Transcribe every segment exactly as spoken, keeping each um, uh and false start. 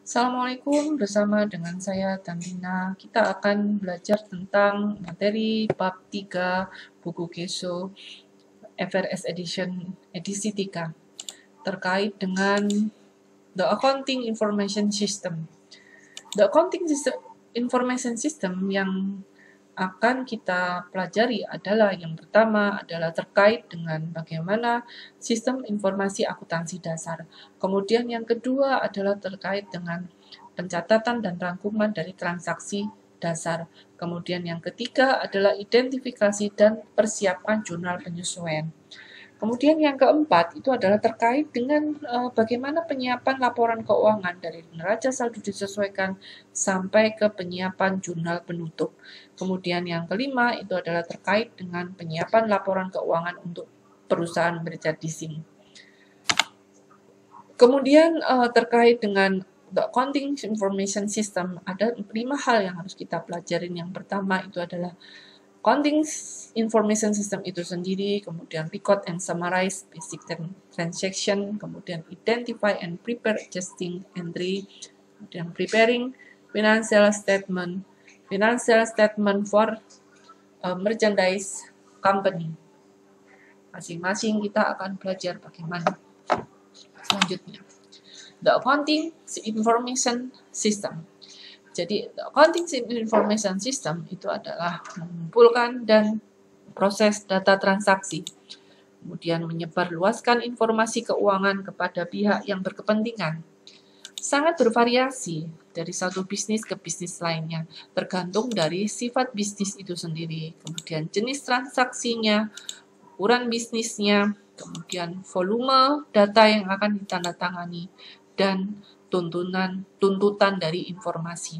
Assalamualaikum, bersama dengan saya Tantina. Kita akan belajar tentang materi bab tiga buku Keso F R S Edition edisi tiga terkait dengan The Accounting Information System. The Accounting Information System yang akan kita pelajari adalah yang pertama adalah terkait dengan bagaimana sistem informasi akuntansi dasar. Kemudian yang kedua adalah terkait dengan pencatatan dan rangkuman dari transaksi dasar. Kemudian yang ketiga adalah identifikasi dan persiapan jurnal penyesuaian. Kemudian yang keempat itu adalah terkait dengan uh, bagaimana penyiapan laporan keuangan dari neraca saldo disesuaikan sampai ke penyiapan jurnal penutup. Kemudian yang kelima itu adalah terkait dengan penyiapan laporan keuangan untuk perusahaan merchant leasing. Kemudian uh, terkait dengan The Accounting Information System, ada lima hal yang harus kita pelajarin. Yang pertama itu adalah Accounting Information System itu sendiri, kemudian record and summarize basic transaction, kemudian identify and prepare adjusting entry, kemudian preparing financial statement, financial statement for uh, merchandise company. Masing-masing kita akan belajar bagaimana. Selanjutnya, The Accounting Information System. Jadi, Accounting Information System itu adalah mengumpulkan dan proses data transaksi, kemudian menyebarluaskan informasi keuangan kepada pihak yang berkepentingan. Sangat bervariasi dari satu bisnis ke bisnis lainnya, tergantung dari sifat bisnis itu sendiri, kemudian jenis transaksinya, ukuran bisnisnya, kemudian volume data yang akan ditandatangani, dan tuntunan tuntutan dari informasi.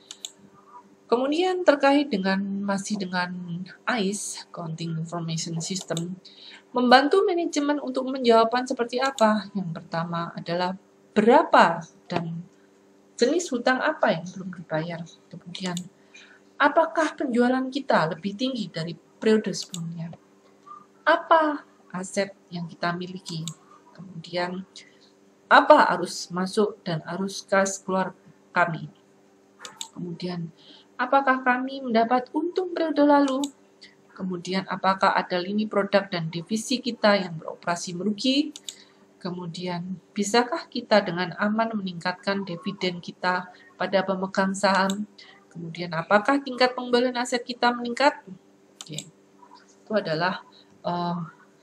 Kemudian terkait dengan masih dengan A I S, Accounting Information System, membantu manajemen untuk menjawaban seperti apa? Yang pertama adalah berapa dan jenis hutang apa yang belum dibayar. Kemudian, apakah penjualan kita lebih tinggi dari periode sebelumnya? Apa aset yang kita miliki? Kemudian, apa arus masuk dan arus kas keluar kami? Kemudian, apakah kami mendapat untung periode lalu? Kemudian, apakah ada lini produk dan divisi kita yang beroperasi merugi? Kemudian, bisakah kita dengan aman meningkatkan dividen kita pada pemegang saham? Kemudian, apakah tingkat pembelian aset kita meningkat? Oke. Itu adalah uh,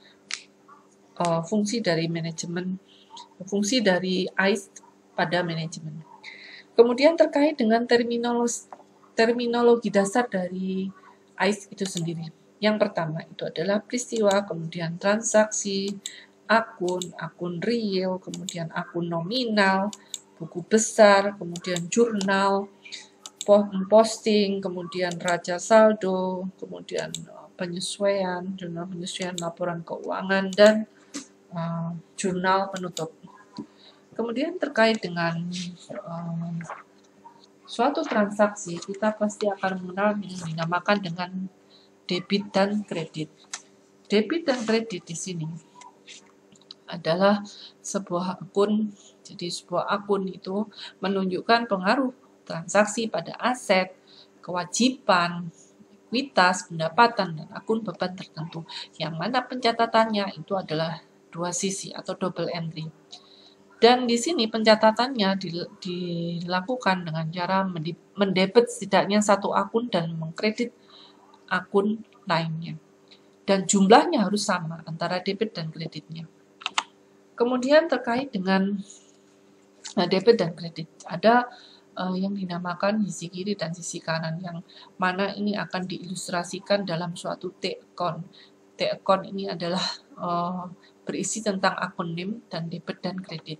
uh, fungsi dari manajemen, fungsi dari A I S pada manajemen. Kemudian terkait dengan terminologi, terminologi dasar dari A I S itu sendiri. Yang pertama itu adalah peristiwa, kemudian transaksi, akun, akun real, kemudian akun nominal, buku besar, kemudian jurnal, posting, kemudian raja saldo, kemudian penyesuaian, jurnal penyesuaian laporan keuangan, dan uh, jurnal penutup. Kemudian terkait dengan um, suatu transaksi, kita pasti akan mengenal yang dinamakan dengan debit dan kredit. Debit dan kredit di sini adalah sebuah akun, jadi sebuah akun itu menunjukkan pengaruh transaksi pada aset, kewajiban, ekuitas, pendapatan, dan akun beban tertentu, yang mana pencatatannya itu adalah dua sisi atau double entry. Dan di sini pencatatannya dilakukan dengan cara mendebit setidaknya satu akun dan mengkredit akun lainnya. Dan jumlahnya harus sama antara debit dan kreditnya. Kemudian terkait dengan nah, debit dan kredit, ada uh, yang dinamakan sisi kiri dan sisi kanan, yang mana ini akan diilustrasikan dalam suatu T-account. T-account ini adalah uh, berisi tentang akun N I M dan debit dan kredit.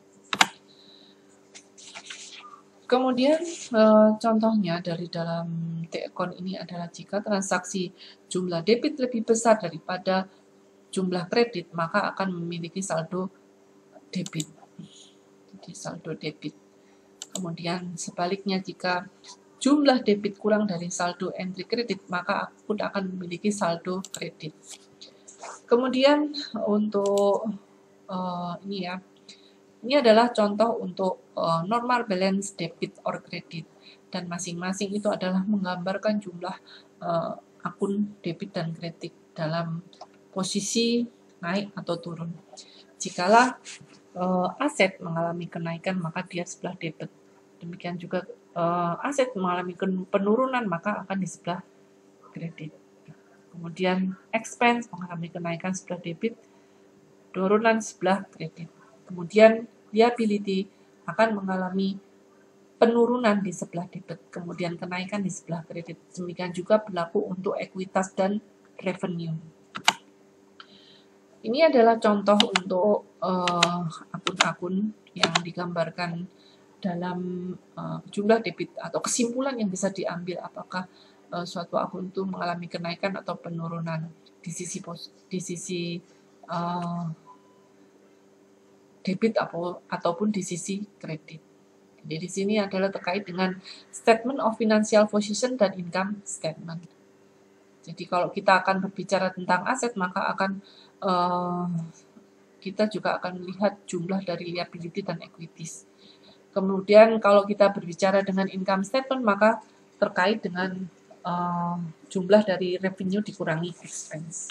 Kemudian uh, contohnya dari dalam T-account ini adalah jika transaksi jumlah debit lebih besar daripada jumlah kredit, maka akan memiliki saldo debit. Jadi saldo debit. Kemudian sebaliknya, jika jumlah debit kurang dari saldo entry kredit, maka akun akan memiliki saldo kredit. Kemudian untuk uh, ini ya, Ini adalah contoh untuk uh, normal balance debit or credit, dan masing-masing itu adalah menggambarkan jumlah uh, akun debit dan kredit dalam posisi naik atau turun. Jikalau uh, aset mengalami kenaikan, maka dia sebelah debit. Demikian juga uh, aset mengalami penurunan, maka akan di sebelah kredit. Kemudian expense mengalami kenaikan sebelah debit, turunan sebelah kredit. Kemudian liability akan mengalami penurunan di sebelah debit, kemudian kenaikan di sebelah kredit. Demikian juga berlaku untuk ekuitas dan revenue. Ini adalah contoh untuk akun-akun uh, yang digambarkan dalam uh, jumlah debit, atau kesimpulan yang bisa diambil apakah uh, suatu akun itu mengalami kenaikan atau penurunan di sisi di sisi uh, debit atau, ataupun di sisi kredit. Jadi di sini adalah terkait dengan statement of financial position dan income statement. Jadi kalau kita akan berbicara tentang aset, maka akan uh, kita juga akan melihat jumlah dari liability dan equities. Kemudian kalau kita berbicara dengan income statement, maka terkait dengan uh, jumlah dari revenue dikurangi expense.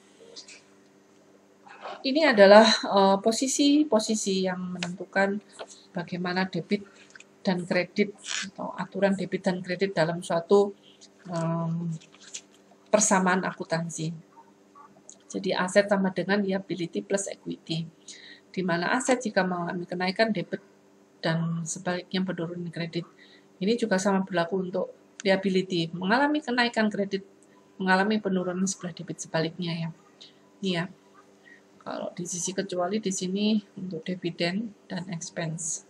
Ini adalah posisi-posisi uh, yang menentukan bagaimana debit dan kredit atau aturan debit dan kredit dalam suatu um, persamaan akuntansi. Jadi aset sama dengan liability plus equity, di mana aset jika mengalami kenaikan debit dan sebaliknya penurunan kredit. Ini juga sama berlaku untuk liability, mengalami kenaikan kredit, mengalami penurunan sebelah debit sebaliknya ya. Ini ya. Kalau di sisi kecuali di sini untuk dividen dan expense.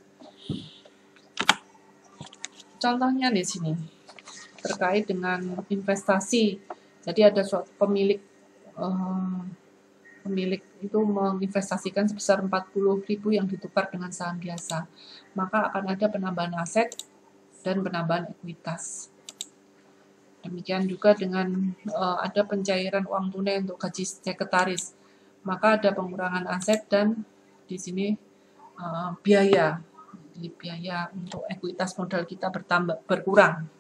Contohnya di sini terkait dengan investasi. Jadi ada suatu pemilik uh, pemilik itu menginvestasikan sebesar empat puluh ribu yang ditukar dengan saham biasa. Maka akan ada penambahan aset dan penambahan ekuitas. Demikian juga dengan uh, ada pencairan uang tunai untuk gaji sekretaris. Maka ada pengurangan aset dan di sini uh, biaya, jadi biaya untuk ekuitas modal kita bertambah berkurang.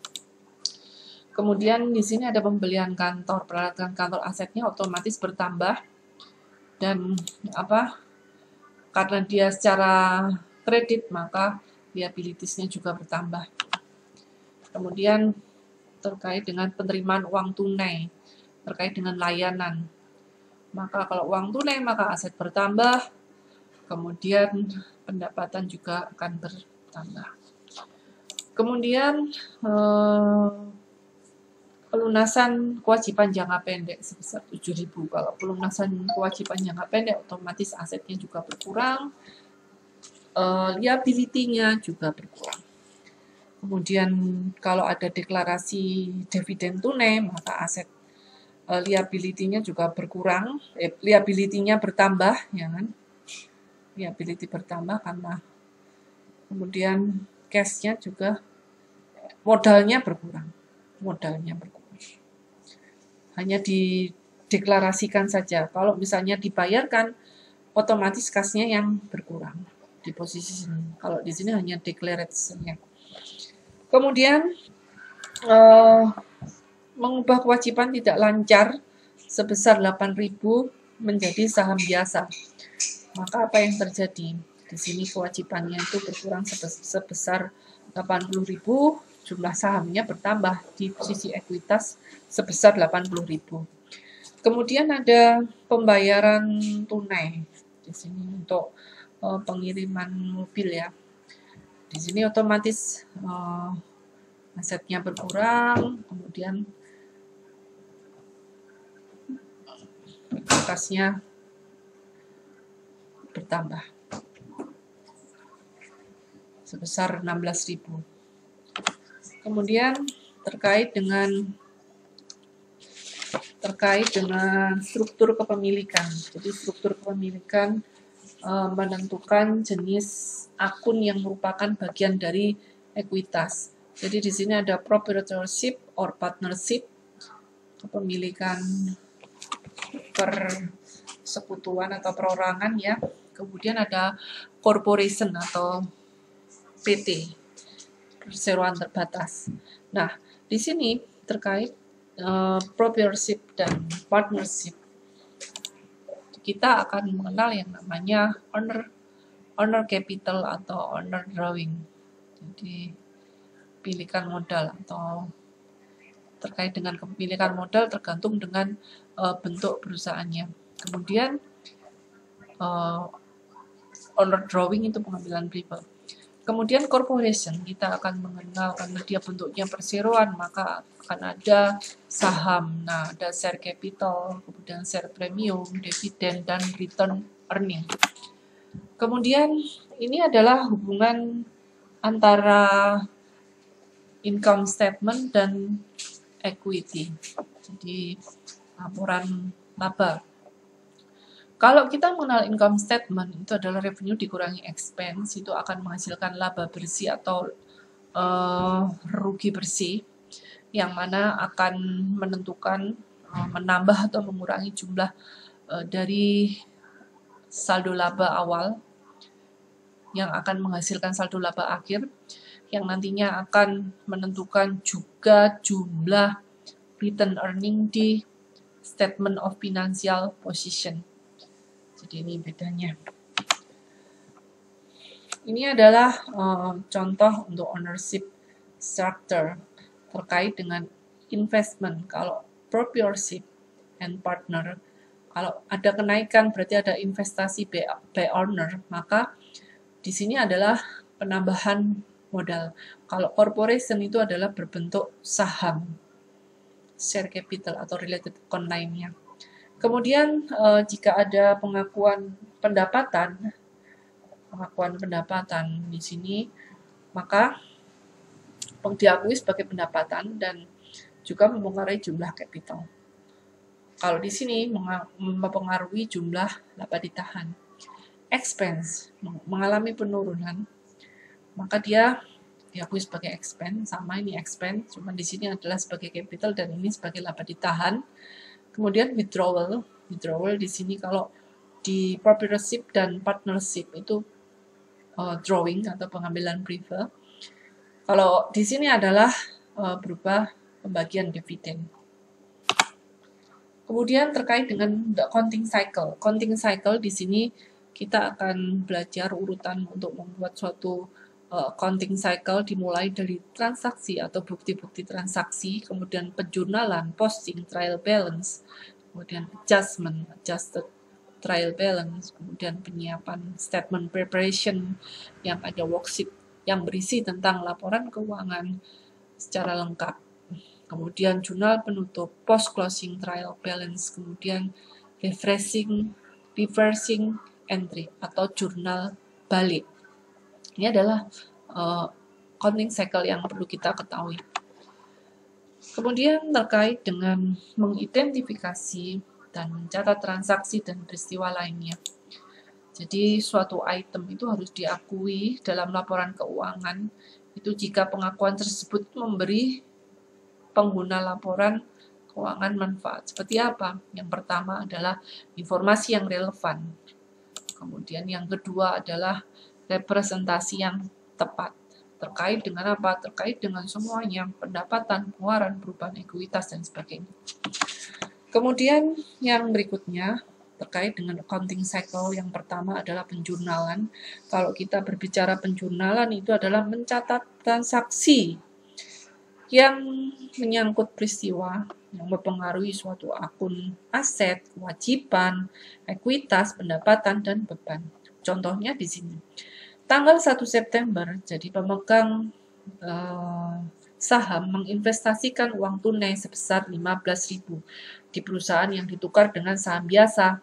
Kemudian di sini ada pembelian kantor, peralatan kantor, asetnya otomatis bertambah dan apa? Karena dia secara kredit maka liabilitiesnya juga bertambah. Kemudian terkait dengan penerimaan uang tunai, terkait dengan layanan. Maka kalau uang tunai maka aset bertambah, kemudian pendapatan juga akan bertambah. Kemudian eh, pelunasan kewajiban jangka pendek sebesar tujuh ribu. Kalau pelunasan kewajiban jangka pendek otomatis asetnya juga berkurang, eh, liability-nya juga berkurang. Kemudian kalau ada deklarasi dividen tunai maka aset liability-nya juga berkurang, eh, liability-nya bertambah, ya kan? Liability bertambah karena kemudian cash-nya juga modalnya berkurang, modalnya berkurang. Hanya dideklarasikan saja. Kalau misalnya dibayarkan, otomatis cash-nya yang berkurang di posisi sini. Kalau di sini hanya declaration-nya. Kemudian uh, mengubah kewajiban tidak lancar sebesar delapan ribu menjadi saham biasa. Maka apa yang terjadi? Di sini kewajibannya itu berkurang sebesar delapan puluh ribu, jumlah sahamnya bertambah di sisi ekuitas sebesar delapan puluh ribu. Kemudian ada pembayaran tunai di sini untuk uh, pengiriman mobil ya. Di sini otomatis uh, asetnya berkurang, kemudian ekuitasnya bertambah sebesar enam belas ribu. Kemudian terkait dengan terkait dengan struktur kepemilikan. Jadi struktur kepemilikan e, menentukan jenis akun yang merupakan bagian dari ekuitas. Jadi di sini ada proprietorship or partnership, kepemilikan persekutuan atau perorangan ya. Kemudian ada corporation atau P T, perseroan terbatas. Nah, di sini terkait uh, proprietorship dan partnership, kita akan mengenal yang namanya owner owner capital atau owner drawing. Jadi pemilikan modal atau terkait dengan kepemilikan modal tergantung dengan uh, bentuk perusahaannya. Kemudian uh, owner drawing itu pengambilan privat. Kemudian corporation kita akan mengenal karena dia bentuknya perseroan, maka akan ada saham. Nah, ada share capital, kemudian share premium, dividen, dan return earning. Kemudian ini adalah hubungan antara income statement dan equity, jadi laporan laba. Kalau kita mengenal income statement, itu adalah revenue dikurangi expense, itu akan menghasilkan laba bersih atau uh, rugi bersih, yang mana akan menentukan uh, menambah atau mengurangi jumlah uh, dari saldo laba awal yang akan menghasilkan saldo laba akhir, yang nantinya akan menentukan juga jumlah return earning di statement of financial position. Jadi ini bedanya. Ini adalah uh, contoh untuk ownership structure terkait dengan investment. Kalau proprietorship and partner, kalau ada kenaikan berarti ada investasi by owner, maka di sini adalah penambahan modal. Kalau corporation itu adalah berbentuk saham, share capital atau related account lainnya. Kemudian eh, jika ada pengakuan pendapatan, pengakuan pendapatan di sini, maka diakui sebagai pendapatan dan juga mempengaruhi jumlah capital. Kalau di sini mempengaruhi jumlah laba ditahan. Expense mengalami penurunan, maka dia diakui sebagai expense, sama ini expense, cuma di sini adalah sebagai capital dan ini sebagai laba ditahan. Kemudian withdrawal, withdrawal di sini kalau di proprietorship dan partnership itu uh, drawing atau pengambilan privat. Kalau di sini adalah uh, berupa pembagian dividen. Kemudian terkait dengan the counting cycle, counting cycle di sini kita akan belajar urutan untuk membuat suatu uh, counting cycle dimulai dari transaksi atau bukti-bukti transaksi, kemudian penjurnalan, posting, trial balance, kemudian adjustment, adjusted trial balance, kemudian penyiapan statement preparation yang ada worksheet yang berisi tentang laporan keuangan secara lengkap. Kemudian jurnal penutup, post closing trial balance, kemudian refreshing, reversing entry atau jurnal balik. Ini adalah uh, counting cycle yang perlu kita ketahui. Kemudian terkait dengan mengidentifikasi dan mencatat transaksi dan peristiwa lainnya. Jadi suatu item itu harus diakui dalam laporan keuangan itu jika pengakuan tersebut memberi pengguna laporan keuangan manfaat. Seperti apa? Yang pertama adalah informasi yang relevan. Kemudian yang kedua adalah representasi yang tepat. Terkait dengan apa? Terkait dengan semuanya, pendapatan, pengeluaran, perubahan ekuitas, dan sebagainya. Kemudian yang berikutnya, terkait dengan accounting cycle, yang pertama adalah penjurnalan. Kalau kita berbicara penjurnalan, itu adalah mencatat transaksi yang menyangkut peristiwa yang mempengaruhi suatu akun aset, kewajiban, ekuitas, pendapatan, dan beban. Contohnya di sini. Tanggal satu September, jadi pemegang eh, saham menginvestasikan uang tunai sebesar lima belas ribu di perusahaan yang ditukar dengan saham biasa.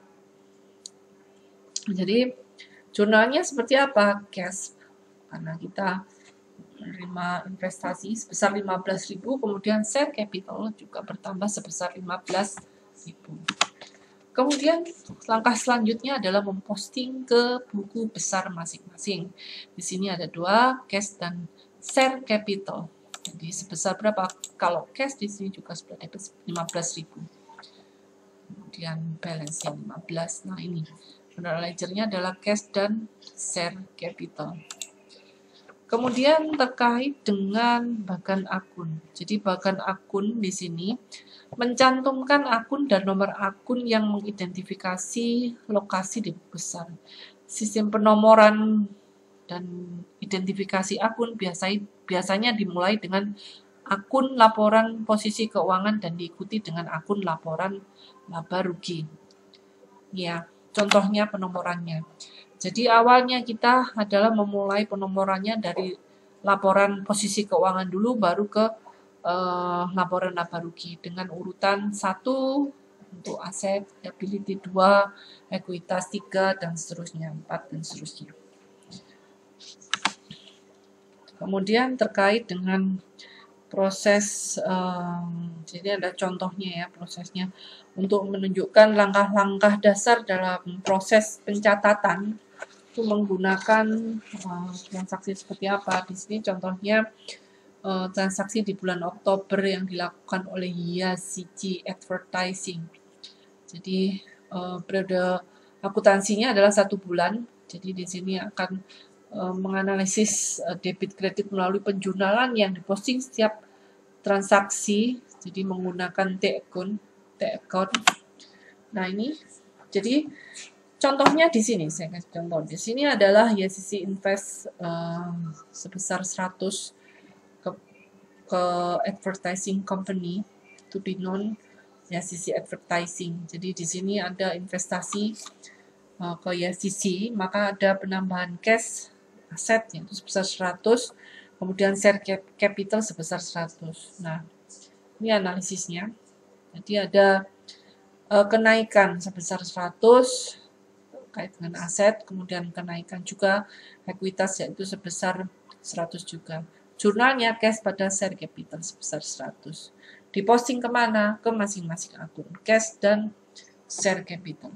Jadi, jurnalnya seperti apa? Cash. Karena kita menerima investasi sebesar lima belas ribu, kemudian share capital juga bertambah sebesar lima belas ribu. Kemudian langkah selanjutnya adalah memposting ke buku besar masing-masing. Di sini ada dua, cash dan share capital. Jadi sebesar berapa? Kalau cash di sini juga sebenarnya lima belas ribu. Kemudian balance yang lima belas. Nah ini General ledger-nya adalah cash dan share capital. Kemudian terkait dengan bagan akun. Jadi bagan akun di sini mencantumkan akun dan nomor akun yang mengidentifikasi lokasi di buku besar. Sistem penomoran dan identifikasi akun biasanya, biasanya dimulai dengan akun laporan posisi keuangan dan diikuti dengan akun laporan laba rugi. Ya, contohnya penomorannya. Jadi awalnya kita adalah memulai penomorannya dari laporan posisi keuangan dulu, baru ke uh, laporan laba rugi dengan urutan satu untuk aset, liability dua, ekuitas tiga, dan seterusnya, empat, dan seterusnya. Kemudian terkait dengan proses, um, jadi ada contohnya ya prosesnya untuk menunjukkan langkah-langkah dasar dalam proses pencatatan itu menggunakan uh, transaksi seperti apa. Di sini contohnya uh, transaksi di bulan Oktober yang dilakukan oleh Yazici Advertising. Jadi uh, periode akuntansinya adalah satu bulan. Jadi di sini akan uh, menganalisis uh, debit kredit melalui penjurnalan yang diposting setiap transaksi. Jadi menggunakan T-account, T-account. Nah ini, jadi contohnya di sini, saya kasih contoh. Di sini adalah Yazici Invest uh, sebesar seratus ke, ke advertising company, to be known Yazici Advertising. Jadi di sini ada investasi uh, ke Yazici, maka ada penambahan cash aset yaitu sebesar seratus, kemudian share capital sebesar seratus. Nah, ini analisisnya. Jadi ada uh, kenaikan sebesar seratus, terkait dengan aset, kemudian kenaikan juga ekuitas yaitu sebesar seratus juga. Jurnalnya cash pada share capital sebesar seratus. Diposting kemana? Ke masing-masing akun, cash dan share capital.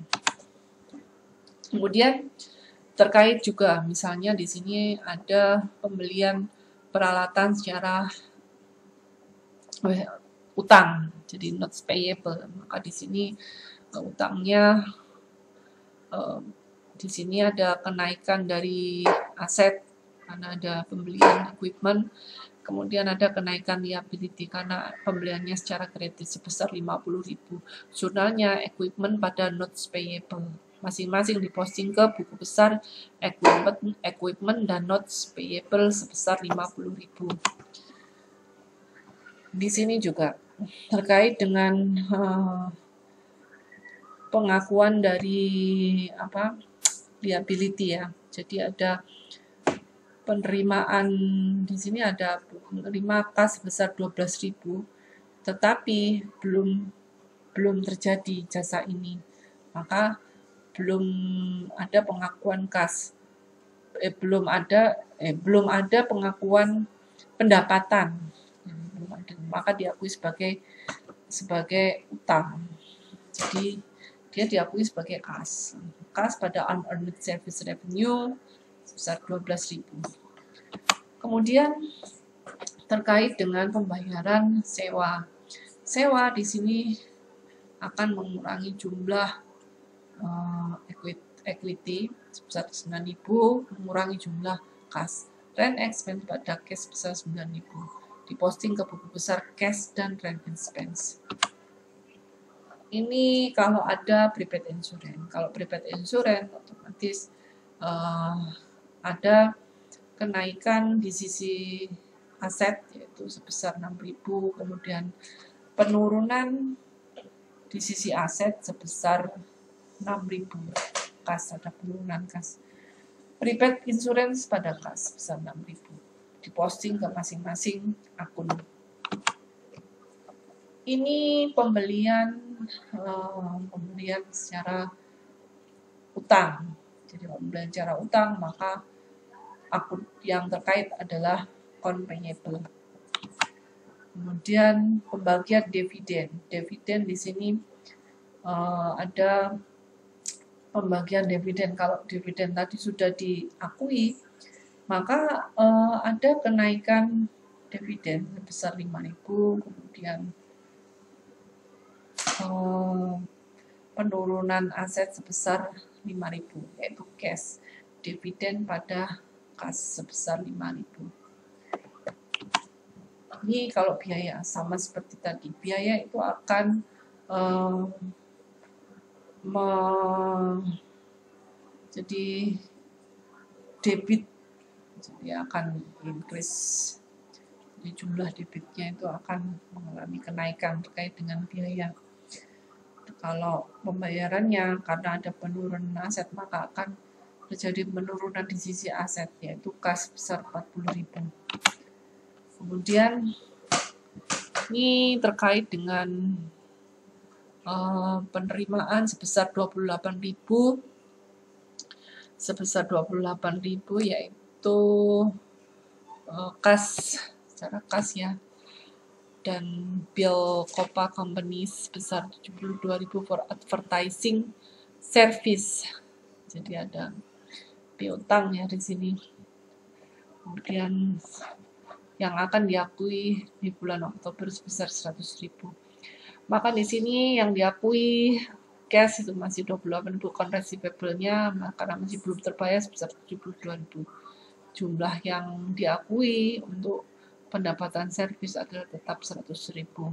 Kemudian terkait juga misalnya di sini ada pembelian peralatan secara eh, utang, jadi notes payable. Maka di sini uh, utangnya Uh, di sini ada kenaikan dari aset karena ada pembelian equipment, kemudian ada kenaikan liability karena pembeliannya secara kredit sebesar lima puluh ribu. Jurnalnya equipment pada notes payable. Masing-masing diposting ke buku besar equipment, equipment dan notes payable sebesar lima puluh ribu. Di sini juga terkait dengan uh, pengakuan dari apa liability ya. Jadi ada penerimaan di sini ada penerima kas sebesar dua belas ribu, tetapi belum belum terjadi jasa ini. Maka belum ada pengakuan kas. Eh, belum ada eh belum ada pengakuan pendapatan. Belum ada. Maka diakui sebagai sebagai utang. Jadi dia diakui sebagai kas. Kas pada unearned service revenue sebesar dua belas ribu. Kemudian terkait dengan pembayaran sewa. Sewa di sini akan mengurangi jumlah uh, equity sebesar sembilan ribu, mengurangi jumlah kas. Rent expense pada cash sebesar sembilan ribu. Diposting ke buku besar cash dan rent expense. Ini kalau ada prepaid insurance. Kalau prepaid insurance otomatis uh, ada kenaikan di sisi aset yaitu sebesar enam ribu, kemudian penurunan di sisi aset sebesar enam ribu. Kas ada penurunan kas. Prepaid insurance pada kas sebesar enam ribu. Diposting ke masing-masing akun. Ini pembelian Uh, pembelian secara utang. Jadi pembelian secara utang, maka akun yang terkait adalah account payable. Kemudian pembagian dividen. Dividen di sini uh, ada pembagian dividen. Kalau dividen tadi sudah diakui, maka uh, ada kenaikan dividen sebesar lima ribu, kemudian penurunan aset sebesar lima ribu, yaitu cash dividen pada kas sebesar lima ribu. Ini kalau biaya sama seperti tadi, biaya itu akan um, me, jadi debit, jadi akan increase, jadi jumlah debitnya itu akan mengalami kenaikan terkait dengan biaya. Kalau pembayarannya karena ada penurunan aset, maka akan terjadi penurunan di sisi aset, yaitu kas besar empat puluh ribu. Kemudian ini terkait dengan uh, penerimaan sebesar dua puluh delapan ribu, sebesar dua puluh delapan ribu, yaitu uh, kas secara kas ya, dan bill Copa Company sebesar tujuh puluh dua ribu for advertising service. Jadi ada piutang ya di sini. Kemudian yang akan diakui di bulan Oktober sebesar seratus ribu. Maka di sini yang diakui cash itu masih dua puluh delapan ribu, konversi payable-nya karena masih belum terbayar sebesar tujuh puluh dua ribu. Jumlah yang diakui untuk pendapatan servis adalah tetap seratus ribu.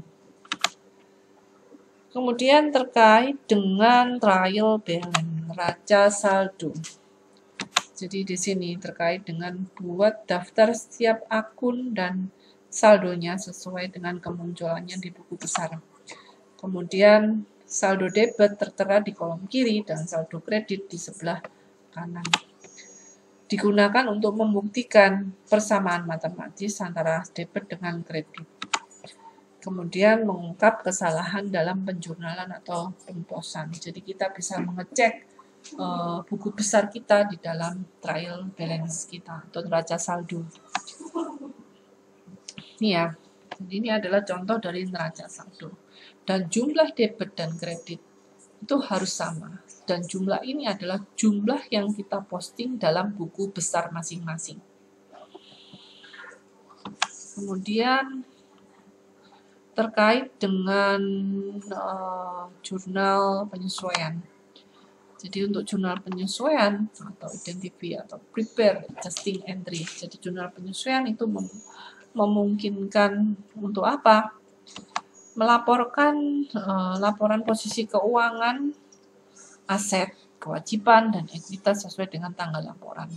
Kemudian terkait dengan trial balance, neraca saldo. Jadi di sini terkait dengan buat daftar setiap akun dan saldonya sesuai dengan kemunculannya di buku besar. Kemudian saldo debit tertera di kolom kiri dan saldo kredit di sebelah kanan. Digunakan untuk membuktikan persamaan matematis antara debit dengan kredit. Kemudian mengungkap kesalahan dalam penjurnalan atau pemposan. Jadi kita bisa mengecek Uh, buku besar kita di dalam trial balance kita atau neraca saldo. Ini ya, jadi ini adalah contoh dari neraca saldo. Dan jumlah debit dan kredit itu harus sama. Dan jumlah ini adalah jumlah yang kita posting dalam buku besar masing-masing. Kemudian terkait dengan uh, jurnal penyesuaian. Jadi untuk jurnal penyesuaian atau identify atau prepare adjusting entry. Jadi jurnal penyesuaian itu mem memungkinkan untuk apa? Melaporkan uh, laporan posisi keuangan, aset, kewajiban, dan ekuitas sesuai dengan tanggal laporan.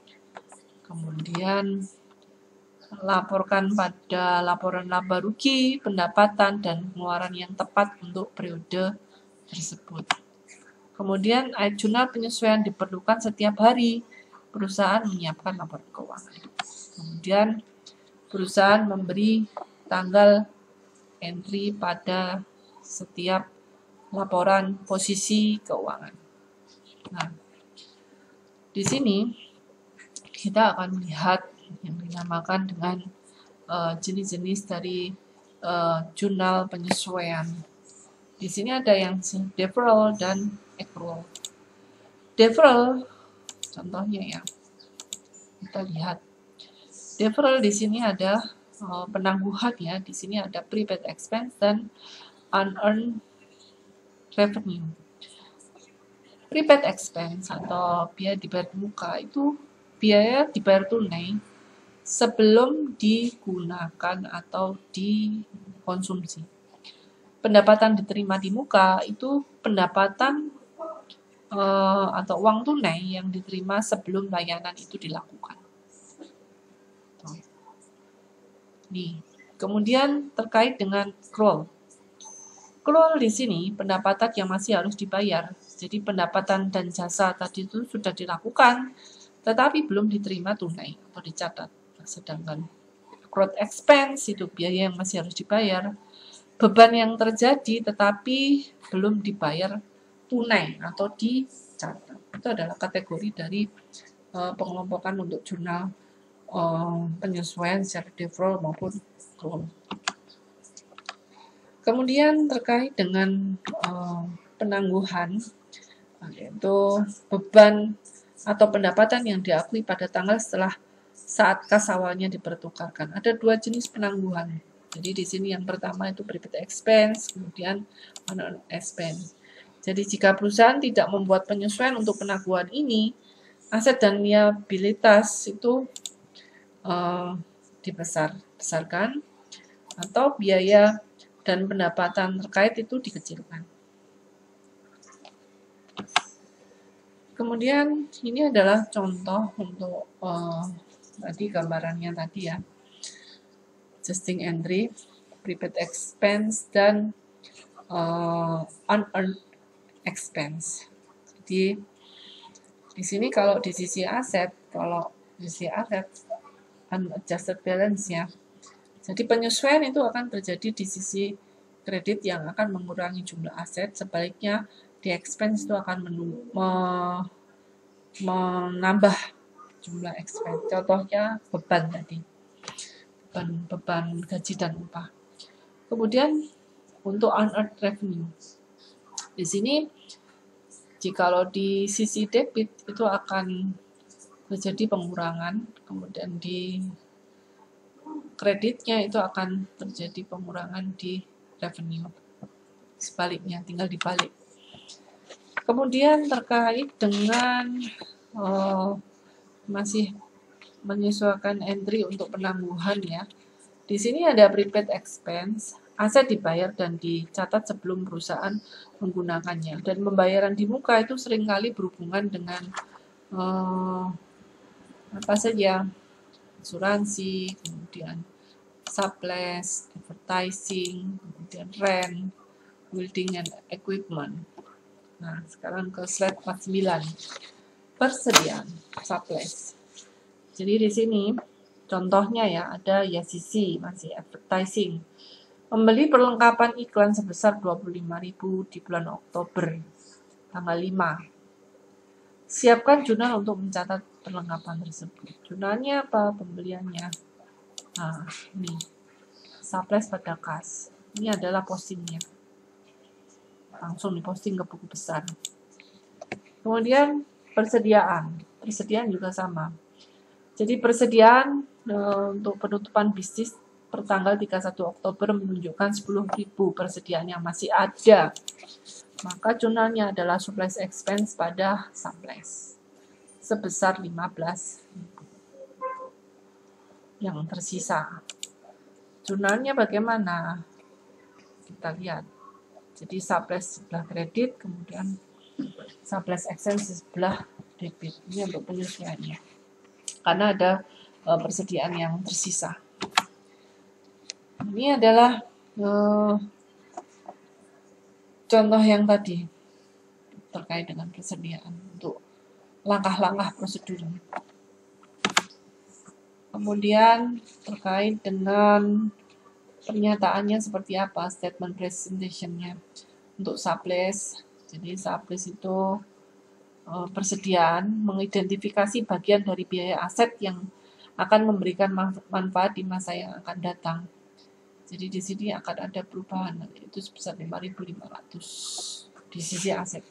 Kemudian laporkan pada laporan laba rugi, pendapatan, dan pengeluaran yang tepat untuk periode tersebut. Kemudian jurnal penyesuaian diperlukan setiap hari. Perusahaan menyiapkan laporan keuangan. Kemudian perusahaan memberi tanggal entry pada setiap laporan posisi keuangan. Nah, di sini kita akan melihat yang dinamakan dengan jenis-jenis uh, dari uh, jurnal penyesuaian. Di sini ada yang deferral dan accrual. Deferral, contohnya ya, kita lihat. Deferral di sini ada uh, penangguhan ya. Di sini ada prepaid expense dan unearned revenue. Prepaid expense atau biaya dibayar di muka itu biaya dibayar tunai sebelum digunakan atau dikonsumsi. Pendapatan diterima di muka itu pendapatan uh, atau uang tunai yang diterima sebelum layanan itu dilakukan. Tuh. Nih, kemudian terkait dengan accrual. Accrual di sini pendapatan yang masih harus dibayar. Jadi pendapatan dan jasa tadi itu sudah dilakukan, tetapi belum diterima tunai atau dicatat. Sedangkan accrued expense itu biaya yang masih harus dibayar. Beban yang terjadi tetapi belum dibayar tunai atau dicatat. Itu adalah kategori dari uh, pengelompokan untuk jurnal uh, penyesuaian secara deferral maupun accrual. Kemudian terkait dengan uh, penangguhan, yaitu beban atau pendapatan yang diakui pada tanggal setelah saat kas awalnya dipertukarkan. Ada dua jenis penangguhan. Jadi di sini yang pertama itu prepaid expense, kemudian unearned expense. Jadi jika perusahaan tidak membuat penyesuaian untuk penaguhan ini, aset dan liabilitas itu uh, dibesar-besarkan atau biaya dan pendapatan terkait itu dikecilkan. Kemudian ini adalah contoh untuk uh, tadi gambarannya tadi ya, adjusting entry, prepaid expense, dan uh, unearned expense. Jadi di sini kalau di sisi aset, kalau di sisi aset unadjusted balance ya. Jadi penyesuaian itu akan terjadi di sisi kredit yang akan mengurangi jumlah aset, sebaliknya di expense itu akan menu, me, menambah jumlah expense. Contohnya beban tadi, beban beban gaji dan upah. Kemudian untuk unearned revenue, di sini jikalau di sisi debit itu akan terjadi pengurangan, kemudian di kreditnya itu akan terjadi pengurangan di revenue. Sebaliknya, tinggal dibalik. Kemudian terkait dengan uh, masih menyesuaikan entry untuk penangguhan ya. Di sini ada prepaid expense, aset dibayar dan dicatat sebelum perusahaan menggunakannya. Dan pembayaran di muka itu seringkali berhubungan dengan uh, apa saja, asuransi, kemudian sublease, advertising, kemudian rent, building and equipment. Nah, sekarang ke slide empat puluh sembilan. Persediaan sublease. Jadi di sini contohnya ya, ada Y C C, masih advertising. Membeli perlengkapan iklan sebesar dua puluh lima ribu di bulan Oktober, tanggal lima. Siapkan jurnal untuk mencatat perlengkapan tersebut. Jurnalnya apa? Pembeliannya. Nah, ini. Sublease pada kas. Ini adalah postingnya. Langsung diposting ke buku besar. Kemudian persediaan. Persediaan juga sama. Jadi persediaan e, untuk penutupan bisnis pertanggal tiga puluh satu Oktober menunjukkan sepuluh ribu persediaan yang masih ada. Maka jurnalnya adalah sublease expense pada sublease sebesar lima belas ribu yang tersisa. Jurnalnya bagaimana? Kita lihat. Jadi sublease sebelah kredit, kemudian sublease expense sebelah debit. Ini untuk penyesuaiannya. Karena ada uh, persediaan yang tersisa. Ini adalah uh, contoh yang tadi terkait dengan persediaan untuk langkah-langkah prosedur. Kemudian terkait dengan pernyataannya seperti apa, statement presentation-nya untuk sublease. Jadi sublease itu uh, persediaan mengidentifikasi bagian dari biaya aset yang akan memberikan manfaat di masa yang akan datang. Jadi di sini akan ada perubahan, itu sebesar lima ribu lima ratus di sisi aset.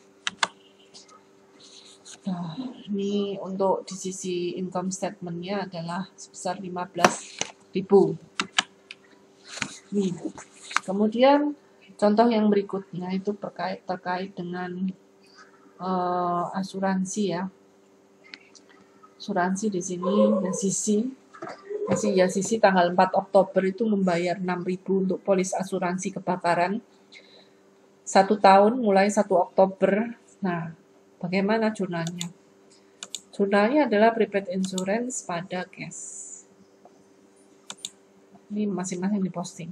Nah, ini untuk di sisi income statement-nya adalah sebesar lima belas ribu. Nih. Kemudian contoh yang berikutnya itu terkait terkait dengan uh, asuransi ya. Asuransi di sini Y C C. Masih Y C C tanggal empat Oktober itu membayar enam ribu untuk polis asuransi kebakaran. Satu tahun mulai satu Oktober. Nah, bagaimana jurnalnya? Jurnalnya adalah prepaid insurance pada cash. Ini masing-masing diposting.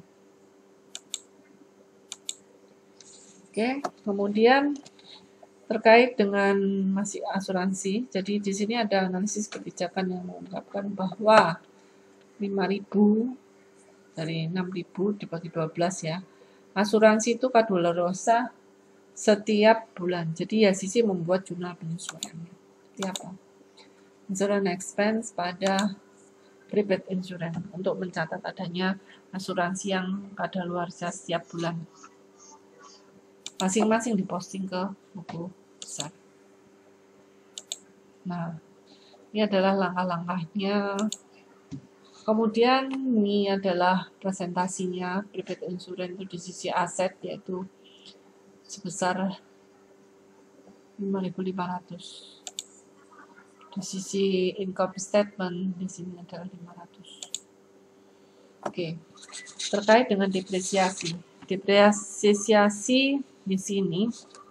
Oke, kemudian terkait dengan masih asuransi. Jadi di sini ada analisis kebijakan yang mengungkapkan bahwa lima ribu dari enam ribu dibagi dua belas ya. Asuransi itu kadaluarsa setiap bulan. Jadi Y C C membuat jurnal penyesuaian. Seperti apa? Insurance expense pada prepaid insurance untuk mencatat adanya asuransi yang kadaluarsa setiap bulan. Masing-masing diposting ke buku besar. Nah, ini adalah langkah-langkahnya. Kemudian ini adalah presentasinya prepaid insurance itu di sisi aset yaitu sebesar lima ribu lima ratus. Di sisi income statement di sini adalah lima ratus. Oke. Terkait dengan depresiasi. Depresiasi di sini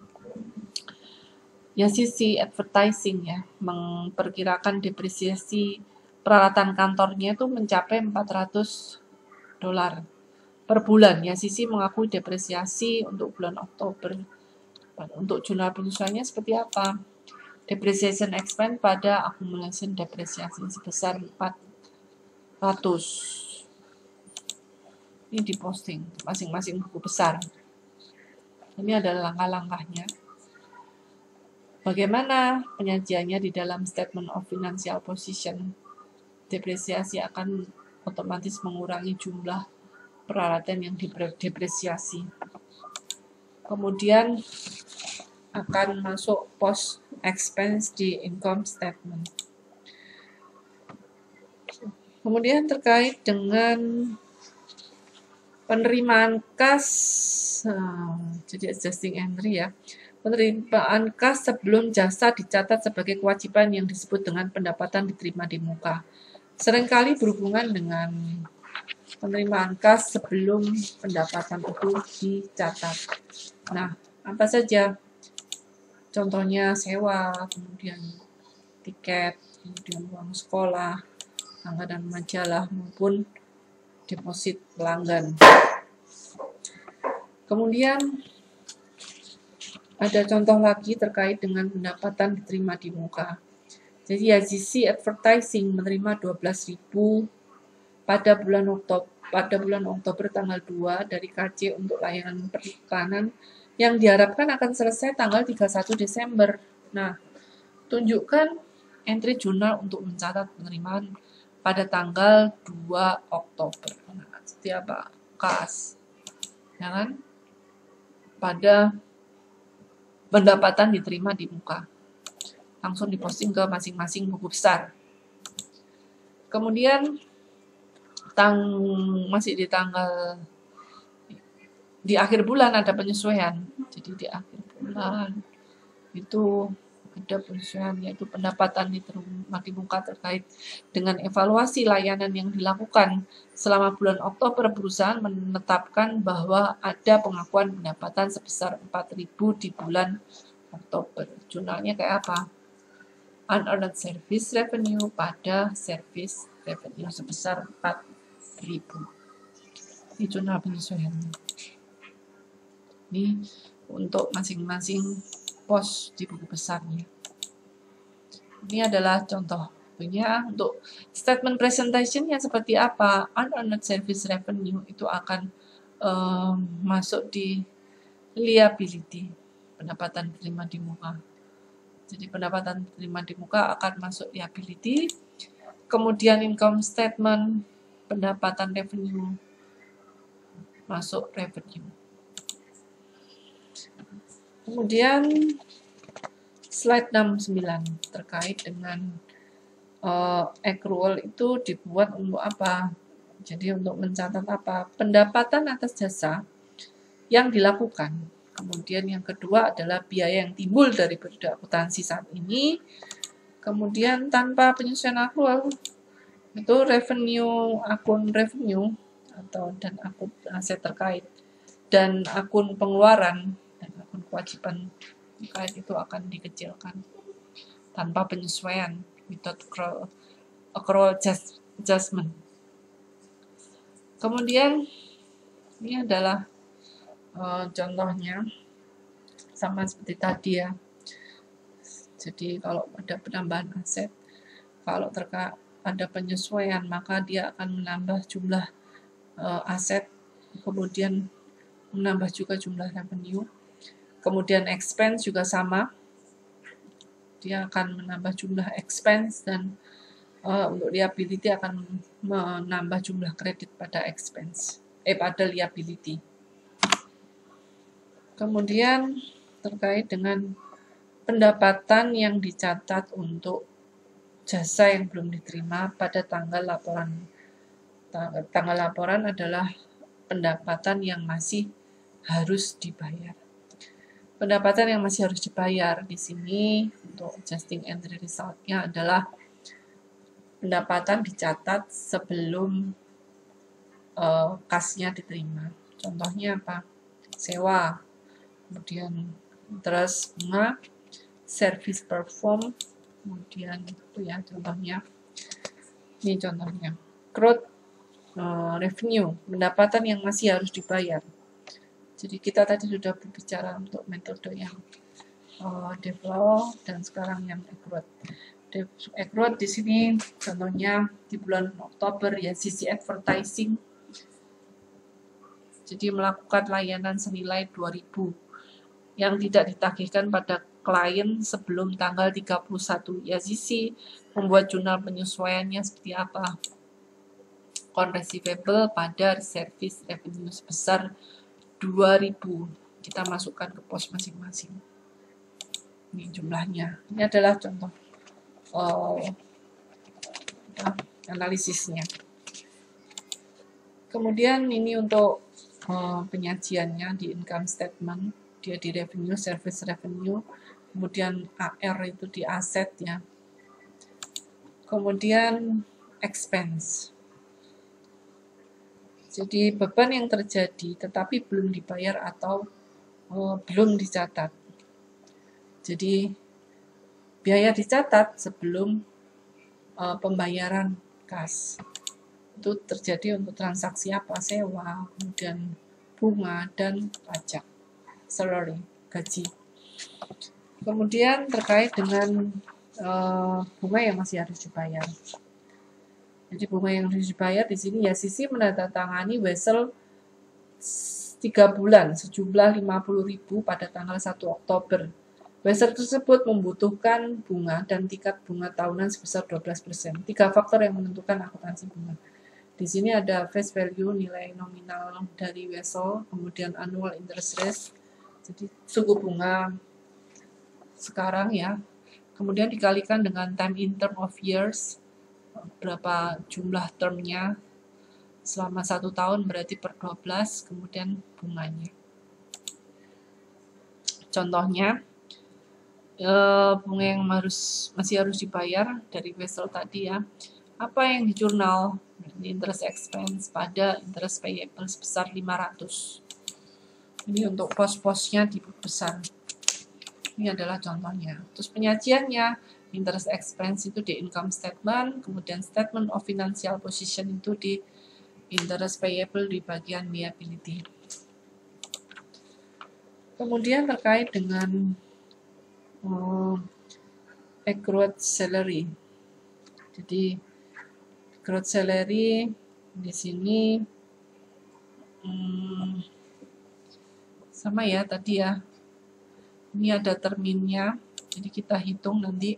ya sisi advertising ya, memperkirakan depresiasi peralatan kantornya itu mencapai empat ratus dolar per bulan. Ya sisi mengakui depresiasi untuk bulan Oktober. Untuk jurnal penyesuaiannya seperti apa? Depreciation expense pada accumulation depresiasi sebesar empat ratus. Ini diposting masing-masing buku besar. Ini adalah langkah-langkahnya. Bagaimana penyajiannya di dalam statement of financial position? Depresiasi akan otomatis mengurangi jumlah peralatan yang didepresiasi. Kemudian akan masuk post expense di income statement. Kemudian terkait dengan penerimaan kas, hmm, jadi adjusting entry ya. Penerimaan kas sebelum jasa dicatat sebagai kewajiban yang disebut dengan pendapatan diterima di muka. Seringkali berhubungan dengan penerimaan kas sebelum pendapatan itu dicatat. Nah, apa saja? Contohnya sewa, kemudian tiket, kemudian uang sekolah, langganan majalah, maupun deposit pelanggan. Kemudian ada contoh lagi terkait dengan pendapatan diterima di muka. Jadi ya sisi advertising menerima dua belas ribu pada bulan Oktober pada bulan Oktober tanggal dua dari K C untuk layanan periklanan yang diharapkan akan selesai tanggal tiga puluh satu Desember. Nah, tunjukkan entry jurnal untuk mencatat penerimaan pada tanggal dua Oktober. Nah, setiap kas, ya kan? Pada pendapatan diterima di muka. Langsung diposting ke masing-masing buku besar. Kemudian tang masih di tanggal di akhir bulan ada penyesuaian. Jadi di akhir bulan itu ada penyesuaian yaitu pendapatan diterima di muka terkait dengan evaluasi layanan yang dilakukan selama bulan Oktober. Perusahaan menetapkan bahwa ada pengakuan pendapatan sebesar empat ribu di bulan Oktober. Jurnalnya kayak apa? Unearned service revenue pada service revenue sebesar empat ribu. Ini jurnal penyesuaiannya. Ini untuk masing-masing pos di buku besarnya. Ini adalah contohnya untuk statement presentation yang seperti apa. Unearned service revenue itu akan um, masuk di liability, pendapatan diterima di muka. Jadi pendapatan diterima di muka akan masuk liability. Kemudian income statement, pendapatan revenue masuk revenue. Kemudian slide enam puluh sembilan terkait dengan uh, accrual itu dibuat untuk apa? Jadi untuk mencatat apa? Pendapatan atas jasa yang dilakukan. Kemudian yang kedua adalah biaya yang timbul dari periode akuntansi saat ini. Kemudian tanpa penyesuaian accrual itu revenue, akun revenue atau dan akun aset terkait dan akun pengeluaran dan akun kewajiban terkait itu akan dikecilkan tanpa penyesuaian without accrual, accrual adjustment. Kemudian ini adalah uh, contohnya sama seperti tadi ya. Jadi kalau ada penambahan aset, kalau terkait ada penyesuaian maka dia akan menambah jumlah uh, aset, kemudian menambah juga jumlah revenue. Kemudian expense juga sama, dia akan menambah jumlah expense dan uh, untuk liability akan menambah jumlah kredit pada expense, eh pada liability. Kemudian terkait dengan pendapatan yang dicatat untuk jasa yang belum diterima pada tanggal laporan. Tanggal laporan adalah pendapatan yang masih harus dibayar. pendapatan yang masih harus dibayar di sini untuk adjusting entry result-nya adalah pendapatan dicatat sebelum uh, kasnya diterima. Contohnya apa? Sewa, kemudian terus bunga, service perform, kemudian itu ya contohnya. Ini contohnya. Growth uh, revenue, pendapatan yang masih harus dibayar. Jadi kita tadi sudah berbicara untuk metode yang uh, develop dan sekarang yang accrued. Accrued di sini contohnya di bulan Oktober ya sisi advertising. Jadi melakukan layanan senilai dua ribu yang tidak ditagihkan pada klien sebelum tanggal tiga puluh satu. Ya sisi membuat jurnal penyesuaiannya seperti apa. Account receivable pada service revenue sebesar dua ribu, kita masukkan ke pos masing-masing. Ini jumlahnya. Ini adalah contoh uh, analisisnya. Kemudian ini untuk uh, penyajiannya di income statement, dia di revenue, service revenue, kemudian A R itu di aset ya. Kemudian expense. Jadi beban yang terjadi tetapi belum dibayar atau uh, belum dicatat. Jadi biaya dicatat sebelum uh, pembayaran kas. Itu terjadi untuk transaksi apa? Sewa, kemudian bunga dan pajak, salary, gaji. Kemudian terkait dengan uh, bunga yang masih harus dibayar. Jadi bunga yang harus dibayar di sini ya sisi menandatangani wesel tiga bulan sejumlah lima puluh ribu pada tanggal satu Oktober. Wesel tersebut membutuhkan bunga dan tingkat bunga tahunan sebesar dua belas persen. Tiga faktor yang menentukan akuntansi bunga. Di sini ada face value nilai nominal dari wesel, kemudian annual interest rate, jadi suku bunga sekarang ya. Kemudian dikalikan dengan time in term of years, berapa jumlah termnya selama satu tahun berarti per dua belas, kemudian bunganya. Contohnya eh, bunga yang harus masih harus dibayar dari wesel tadi ya. Apa yang di jurnal? Interest expense pada interest payable sebesar lima ratus. Ini untuk pos-posnya dibesar. Ini adalah contohnya. Terus penyajiannya, interest expense itu di income statement, kemudian statement of financial position itu di interest payable di bagian liability. Kemudian terkait dengan um, accrued salary. Jadi accrued salary di sini um, sama ya tadi ya. Ini ada terminnya, jadi kita hitung nanti.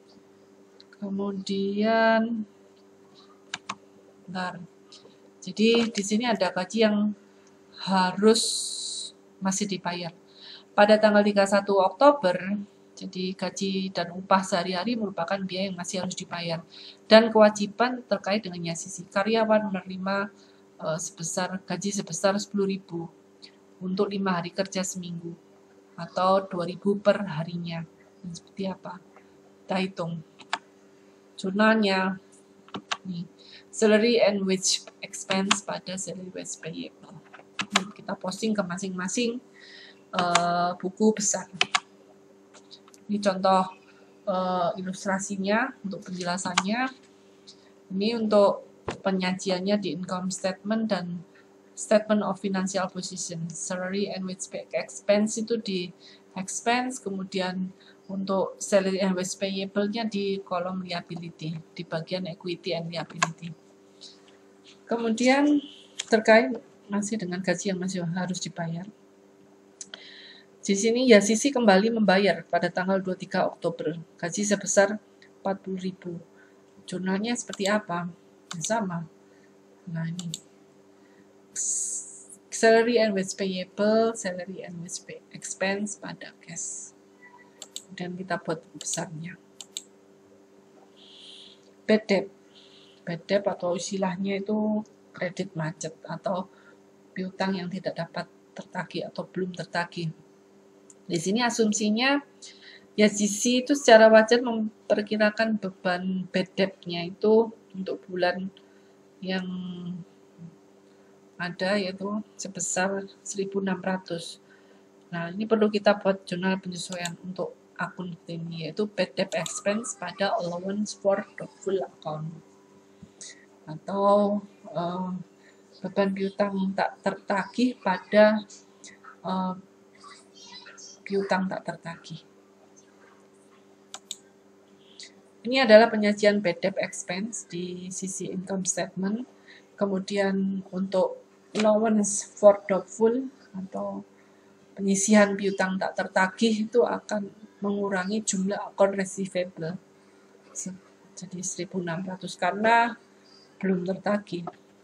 Kemudian, bentar. Jadi di sini ada gaji yang harus masih dibayar. Pada tanggal tiga puluh satu Oktober, jadi gaji dan upah sehari-hari merupakan biaya yang masih harus dibayar. Dan kewajiban terkait dengan sisi karyawan menerima uh, sebesar gaji sebesar sepuluh ribu untuk lima hari kerja seminggu. Atau dua ribu per harinya. Dan seperti apa? Kita hitung. Jurnalnya, nih, salary and wage expense pada salary wage payable. Nih, kita posting ke masing-masing uh, buku besar. Ini contoh uh, ilustrasinya untuk penjelasannya. Ini untuk penyajiannya di income statement dan statement of financial position, salary and wage expense itu di expense, kemudian untuk salary and wage payable-nya di kolom liability, di bagian equity and liability. Kemudian terkait masih dengan gaji yang masih harus dibayar. Di sini ya sisi kembali membayar pada tanggal dua puluh tiga Oktober, gaji sebesar empat puluh ribu. Jurnalnya seperti apa? Sama. Nah ini. Salary and wage payable, salary and wage pay expense pada cash. Dan kita buat besarnya. Bad debt. Bad debt atau istilahnya itu kredit macet atau piutang yang tidak dapat tertagih atau belum tertagih. Di sini asumsinya ya G C itu secara wajar memperkirakan beban bad debt-nya itu untuk bulan yang ada yaitu sebesar seribu enam ratus. Nah, ini perlu kita buat jurnal penyesuaian untuk akun ini, yaitu bad debt expense pada allowance for the full account. Atau uh, beban piutang tak tertagih pada uh, piutang tak tertagih. Ini adalah penyajian bad debt expense di sisi income statement. Kemudian untuk allowance for the full atau penyisihan piutang tak tertagih itu akan mengurangi jumlah account receivable. Jadi seribu enam ratus karena belum tertagih.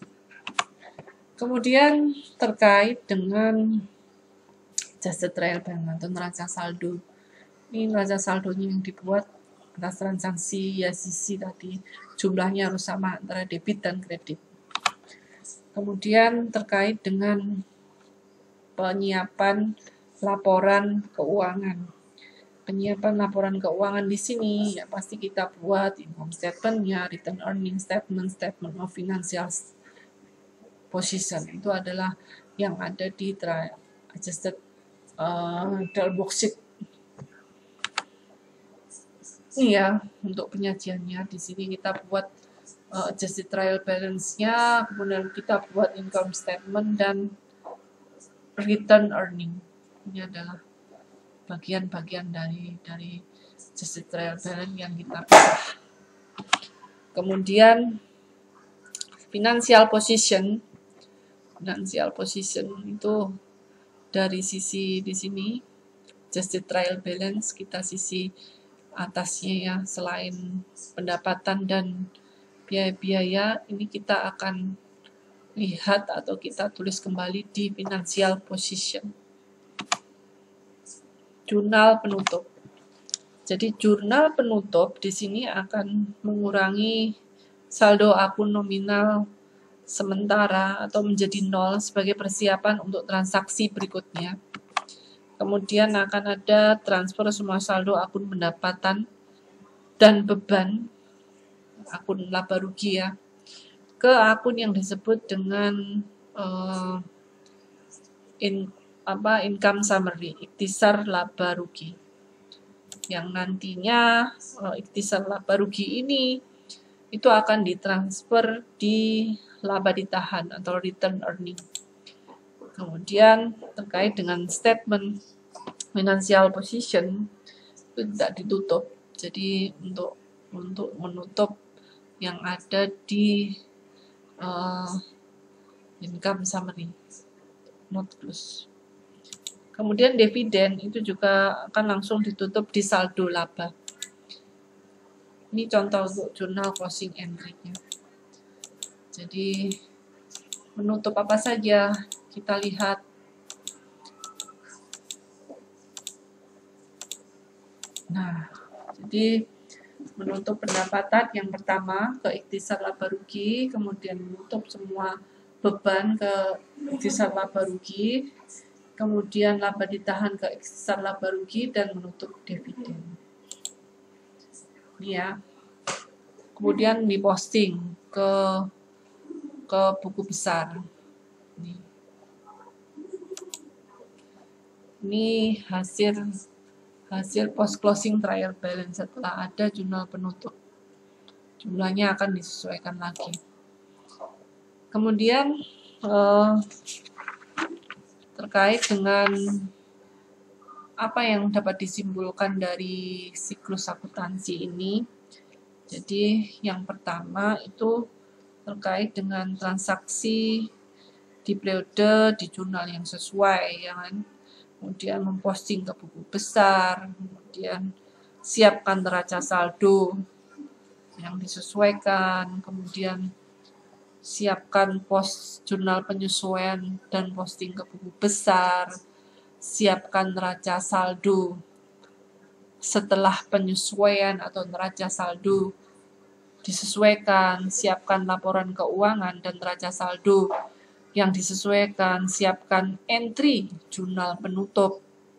Kemudian terkait dengan adjusted trial balance atau neraca saldo. Ini neraca saldonya yang dibuat atas transaksi ya sisi tadi jumlahnya harus sama antara debit dan kredit. Kemudian terkait dengan penyiapan laporan keuangan. Penyiapan laporan keuangan di sini ya pasti kita buat income statement-nya, return earning statement, statement of financial position. Itu adalah yang ada di adjusted uh, trial worksheet. Iya, untuk penyajiannya di sini kita buat uh, adjusted trial balance-nya, kemudian kita buat income statement dan return earning. Ini adalah bagian-bagian dari dari adjusted trial balance yang kita pisah. Kemudian financial position, financial position itu dari sisi di sini adjusted trial balance kita sisi atasnya ya, selain pendapatan dan biaya-biaya ini kita akan lihat atau kita tulis kembali di financial position. Jurnal penutup. Jadi jurnal penutup di sini akan mengurangi saldo akun nominal sementara atau menjadi nol sebagai persiapan untuk transaksi berikutnya. Kemudian akan ada transfer semua saldo akun pendapatan dan beban akun laba rugi ya ke akun yang disebut dengan uh, in, apa income summary, ikhtisar laba rugi. Yang nantinya uh, ikhtisar laba rugi ini itu akan ditransfer di laba ditahan atau return earning. Kemudian terkait dengan statement financial position itu tidak ditutup. Jadi untuk untuk menutup yang ada di uh, income summary, not plus. Kemudian dividen itu juga akan langsung ditutup di saldo laba. Ini contoh untuk jurnal closing entry-nya. Jadi menutup apa saja kita lihat. Nah, jadi menutup pendapatan yang pertama ke ikhtisar laba rugi, kemudian menutup semua beban ke ikhtisar laba rugi, kemudian laba ditahan ke ikhtisar laba rugi, dan menutup dividen. Ini ya. Kemudian diposting ke ke buku besar. Ini, Ini hasil hasil post closing trial balance setelah ada jurnal penutup. Jumlahnya akan disesuaikan lagi. Kemudian eh, terkait dengan apa yang dapat disimpulkan dari siklus akuntansi ini. Jadi yang pertama itu terkait dengan transaksi di periode di jurnal yang sesuai, ya kan? Kemudian memposting ke buku besar, kemudian siapkan neraca saldo yang disesuaikan, kemudian siapkan post jurnal penyesuaian dan posting ke buku besar, siapkan neraca saldo setelah penyesuaian atau neraca saldo disesuaikan, siapkan laporan keuangan dan neraca saldo yang disesuaikan, siapkan entry jurnal penutup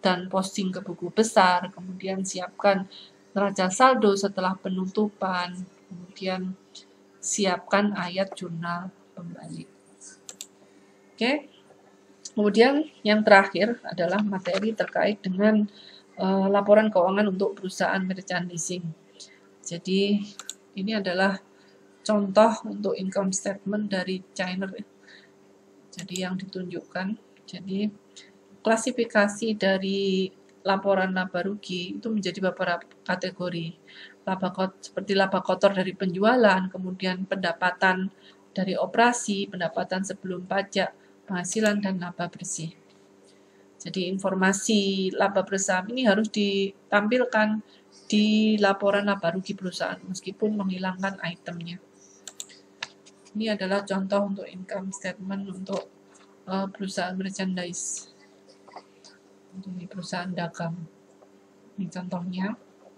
dan posting ke buku besar, kemudian siapkan neraca saldo setelah penutupan, kemudian siapkan ayat jurnal pembalik. Oke. Kemudian yang terakhir adalah materi terkait dengan uh, laporan keuangan untuk perusahaan merchandising. Jadi ini adalah contoh untuk income statement dari China. Jadi yang ditunjukkan, jadi klasifikasi dari laporan laba rugi itu menjadi beberapa kategori. Laba kotor, seperti laba kotor dari penjualan, kemudian pendapatan dari operasi, pendapatan sebelum pajak, penghasilan, dan laba bersih. Jadi informasi laba bersaham ini harus ditampilkan di laporan laba rugi perusahaan meskipun menghilangkan itemnya. Ini adalah contoh untuk income statement untuk uh, perusahaan merchandise. Jadi perusahaan dagang. Ini contohnya.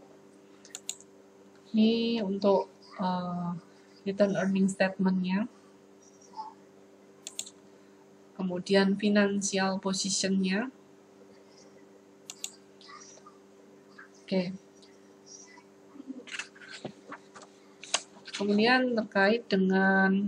Ini untuk uh, return earning statement-nya. Kemudian financial position-nya. Oke. Kemudian terkait dengan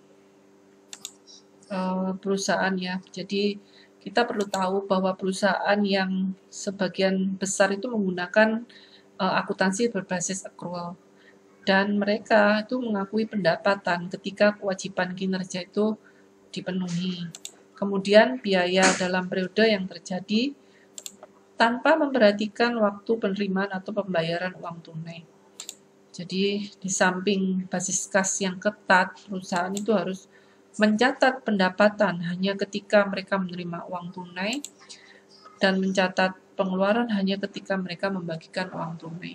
uh, perusahaan ya. Jadi kita perlu tahu bahwa perusahaan yang sebagian besar itu menggunakan uh, akuntansi berbasis accrual. Dan mereka itu mengakui pendapatan ketika kewajiban kinerja itu dipenuhi. Kemudian biaya dalam periode yang terjadi tanpa memperhatikan waktu penerimaan atau pembayaran uang tunai. Jadi di samping basis kas yang ketat, perusahaan itu harus mencatat pendapatan hanya ketika mereka menerima uang tunai dan mencatat pengeluaran hanya ketika mereka membagikan uang tunai.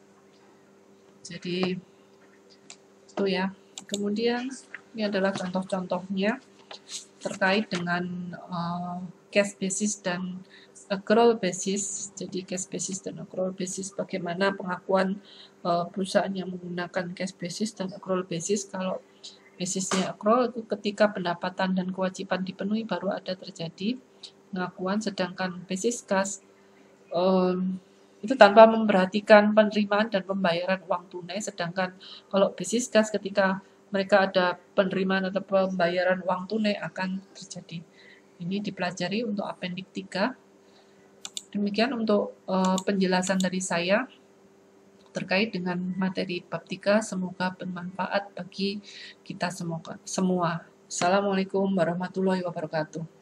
Jadi itu ya. Kemudian ini adalah contoh-contohnya terkait dengan uh, cash basis dan accrual basis. Jadi cash basis dan accrual basis bagaimana pengakuan uh, perusahaan yang menggunakan cash basis dan accrual basis. Kalau basisnya accrual itu ketika pendapatan dan kewajiban dipenuhi baru ada terjadi pengakuan, sedangkan basis kas um, itu tanpa memperhatikan penerimaan dan pembayaran uang tunai, sedangkan kalau basis kas ketika mereka ada penerimaan atau pembayaran uang tunai akan terjadi. Ini dipelajari untuk appendix tiga. Demikian untuk uh, penjelasan dari saya terkait dengan materi bab tiga, semoga bermanfaat bagi kita semua. Assalamualaikum warahmatullahi wabarakatuh.